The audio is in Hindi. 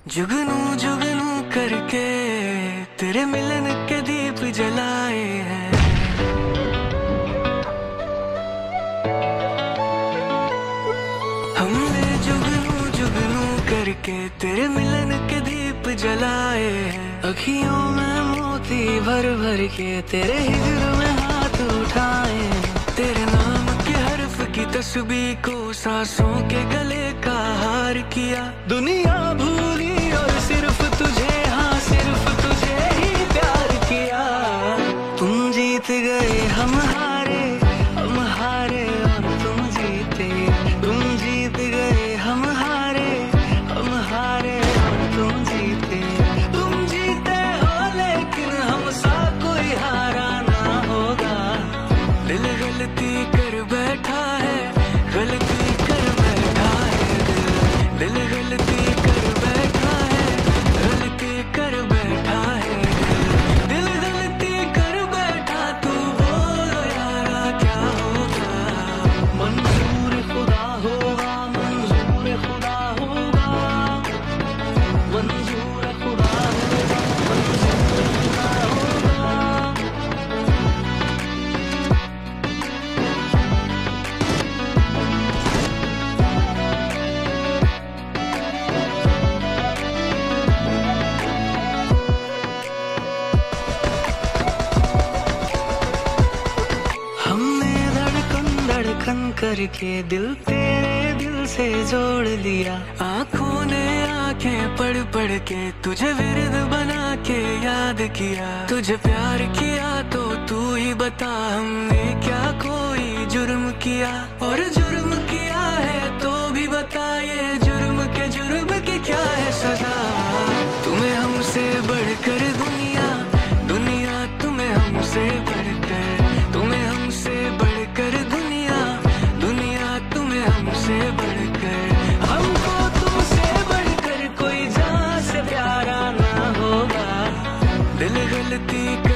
जुगनू जुगनू करके तेरे मिलन के दीप जलाए हैं। हमने जुगनू जुगनू करके तेरे मिलन के दीप जलाए हैं। अखियों में मोती भर भर के तेरे हिजर में हाथ उठाए हैं। तेरे नाम के हर्फ की तस्बीह को सांसों के गले का हार किया। दुनिया भूली और सिर्फ तुझे, हाँ सिर्फ तुझे ही प्यार किया। तुम जीत गए हम हारे और तुम जीते। तुम जीत गए हम हारे और तुम जीते। तुम जीते हो लेकिन हमसा कोई हारा ना होगा। दिल गलती कर बैठा है, गलती कर बैठा है। दिल गलती कर बैठा है, गलती कर बैठा है। दिल गलती कर बैठा, तू बोलो यारा क्या होगा। मंजूर खुदा होगा, मंजूर खुदा होगा, मंजूर खुदा होगा, मंजूर खुदा होगा। हमने धड़कन धड़कन करके दिल तेरे दिल से जोड़ लिया। आँखों ने आंखें पढ़ पढ़ के तुझे विरद बना के याद किया। तुझे प्यार किया तो तू ही बता, हमने क्या कोई जुर्म किया। और जुर्म किया है तो भी बता, ये जुर्म की क्या है सजा। तुम्हें हमसे बढ़कर दुनिया, दुनिया तुम्हें हमसे बढ़कर। तुम्हें हमसे बढ़कर दुनिया, दुनिया तुम्हें हमसे बढ़कर। हमको तुमसे बढ़कर कोई जान से प्यारा ना होगा। दिल गलती